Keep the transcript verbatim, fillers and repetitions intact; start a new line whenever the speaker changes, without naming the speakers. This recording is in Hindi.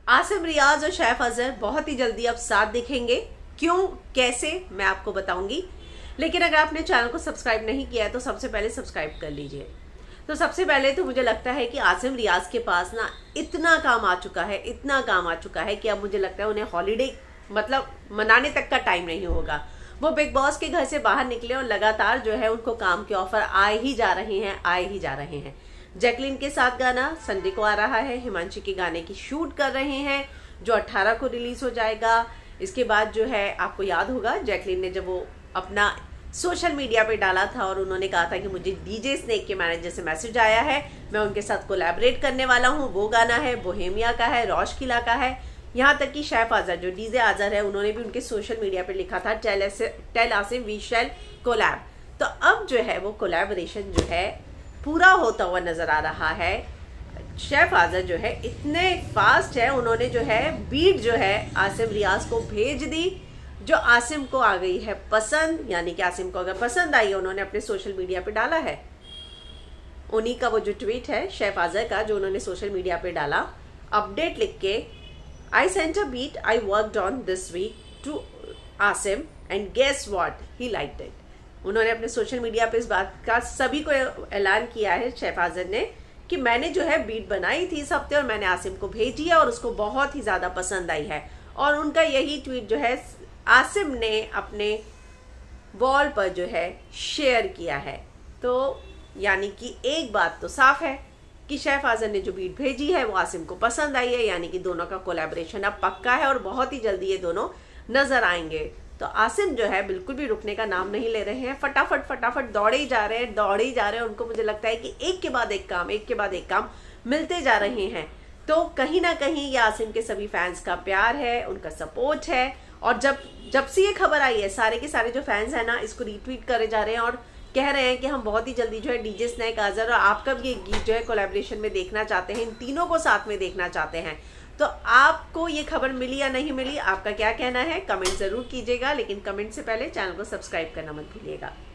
आसिम रियाज और शैफ अजहर बहुत ही जल्दी अब साथ दिखेंगे। क्यों, कैसे, मैं आपको बताऊंगी। लेकिन अगर आपने चैनल को सब्सक्राइब नहीं किया है तो सबसे पहले सब्सक्राइब कर लीजिए। तो सबसे पहले तो मुझे लगता है कि आसिम रियाज के पास ना इतना काम आ चुका है, इतना काम आ चुका है कि अब मुझे लगता है उन्हें हॉलीडे मतलब मनाने तक का टाइम नहीं होगा। वो बिग बॉस के घर से बाहर निकले और लगातार जो है उनको काम के ऑफर आए ही जा रहे हैं, आए ही जा रहे हैं। जैकलीन के साथ गाना संडे को आ रहा है, हिमांशी के गाने की शूट कर रहे हैं जो अठारह को रिलीज हो जाएगा। इसके बाद जो है आपको याद होगा जैकलीन ने जब वो अपना सोशल मीडिया पे डाला था और उन्होंने कहा था कि मुझे डीजे स्नेक के मैनेजर से मैसेज आया है, मैं उनके साथ कोलैबोरेट करने वाला हूँ। वो गाना है बोहेमिया का है, रौश किला का है। यहाँ तक कि शैफ अजहर जो डीजे अजहर है उन्होंने भी उनके सोशल मीडिया पे लिखा था tell tell Asim we shall collab. तो अब जो है वो कोलैबोरेशन जो है पूरा होता हुआ नजर आ रहा है। शैफ अजहर जो है इतने फास्ट है, उन्होंने जो है बीट जो है आसिम रियाज को भेज दी जो आसिम को आ गई है पसंद। यानी कि आसिम को अगर पसंद आई है उन्होंने अपने सोशल मीडिया पे डाला है। उन्हीं का वो जो ट्वीट है शैफ अजहर का जो उन्होंने सोशल मीडिया पे डाला, अपडेट लिख के I sent a beat I worked on this week to Asim and guess what he liked it. उन्होंने अपने सोशल मीडिया पे इस बात का सभी को ऐलान किया है शैफ अजहर ने कि मैंने जो है बीट बनाई थी इस हफ्ते और मैंने आसिम को भेजी है और उसको बहुत ही ज्यादा पसंद आई है। और उनका यही ट्वीट जो है आसिम ने अपने वॉल पर जो है शेयर किया है। तो यानी कि एक बात तो साफ है कि शैफ अजहर ने जो बीट भेजी है वो आसिम को पसंद आई है। यानी कि दोनों का कोलैबोरेशन अब पक्का है और बहुत ही जल्दी ये दोनों नजर आएंगे। तो आसिम जो है बिल्कुल भी रुकने का नाम नहीं ले रहे हैं, फटाफट फटाफट दौड़े ही जा रहे हैं, दौड़े ही जा रहे हैं। उनको मुझे लगता है कि एक के बाद एक काम, एक के बाद एक काम मिलते जा रहे हैं। तो कहीं ना कहीं ये आसिम के सभी फैंस का प्यार है, उनका सपोर्ट है। और जब जब से ये खबर आई है सारे के सारे जो फैंस है ना इसको रीट्वीट करे जा रहे हैं और कह रहे हैं कि हम बहुत ही जल्दी जो है डीजे स्नैक अजहर और आपका भी एक गीत जो है कोलैबोरेशन में देखना चाहते हैं, इन तीनों को साथ में देखना चाहते हैं। तो आपको ये खबर मिली या नहीं मिली, आपका क्या कहना है कमेंट जरूर कीजिएगा। लेकिन कमेंट से पहले चैनल को सब्सक्राइब करना मत भूलिएगा।